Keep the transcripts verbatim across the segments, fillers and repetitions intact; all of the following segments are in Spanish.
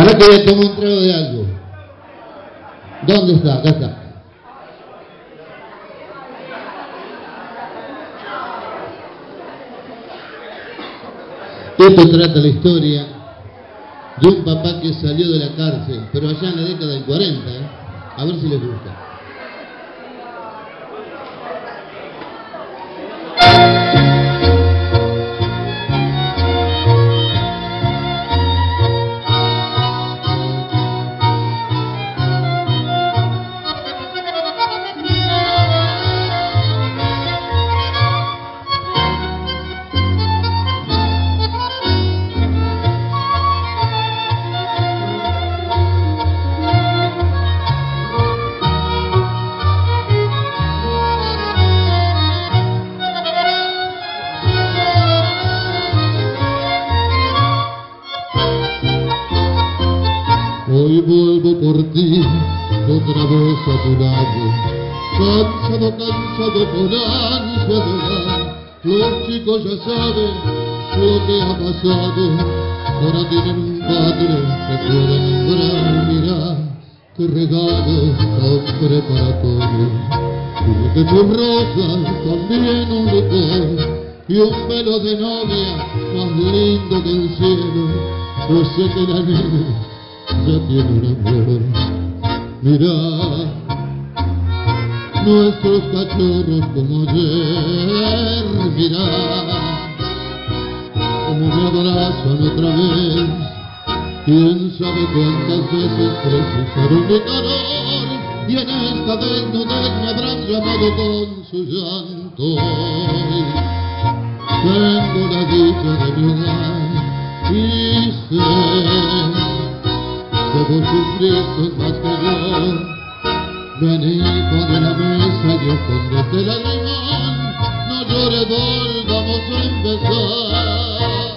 Para que le tome un trago de algo. ¿Dónde está? Acá está. Esto trata la historia de un papá que salió de la cárcel, pero allá en la década del cuarenta, ¿eh? A ver si les gusta. Hoy vuelvo por ti, otra vez a tu lado, cansado, cansado por ansia de dar. Los chicos ya saben lo que ha pasado, ahora tienen un padre que puede nombrar. Mira, qué regalo compré para todos, uno de tus rosas, también un licor, y un velo de novia más lindo que el cielo, pues sé que la nena ya tiene un amor. Mira, nuestros cachorros como ayer. Mira, como me abrazan otra vez. Quién sabe cuántas veces precisaron mi calor, y en esta desnudez me habrán llamado con su llanto. Tengo la dicha de mi hogar y sé que vos sufriste más que yo. Vení, pone la mesa y escondete la limón. No llores, volvamos a empezar.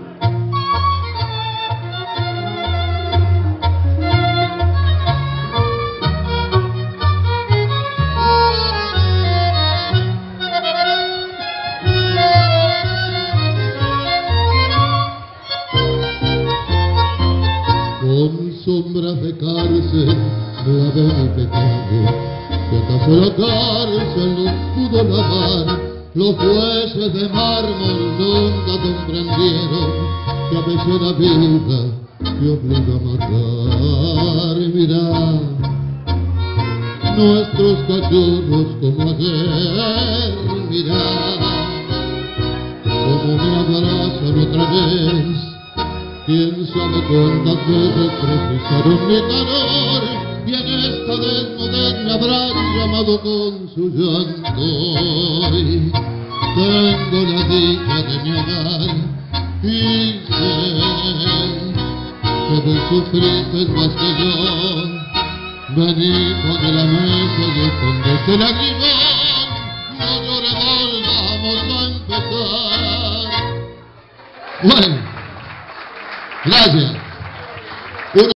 Con sombras de cárcel lavé mi pecado, que acaso la cárcel no pudo lavar. Los jueces de mármol nunca comprendieron que a veces la vida te obliga a matar. Mirá, nuestros cachorros como ayer. Mirá, como me abrazan otra vez. Quién sabe cuántas veces precisaron mi calor, y en esta desnudez me habrán llamado con su llanto. Y tengo la dicha de mi hogar y sé que vos sufriste más que yo. Vení, pone la mesa y escondete la limón. No llores, volvamos a empezar. Bueno, gracias.